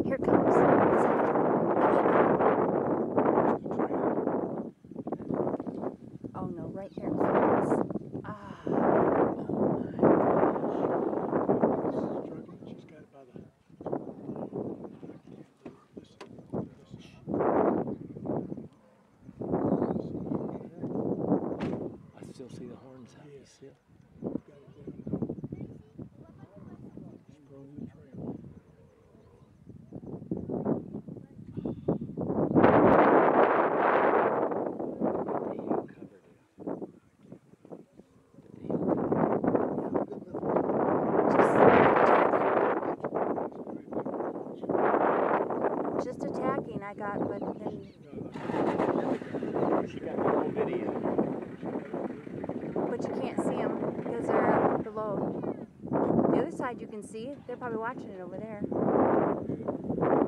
Here it comes. It's after. Oh no, right here it comes. Ah. She's got it by the... I still see the horns out. Yes. Still. Got it down. Sprung the trail. Just attacking, I got, but then... She got the whole video. But you can't see them because they're up below. The other side you can see, they're probably watching it over there.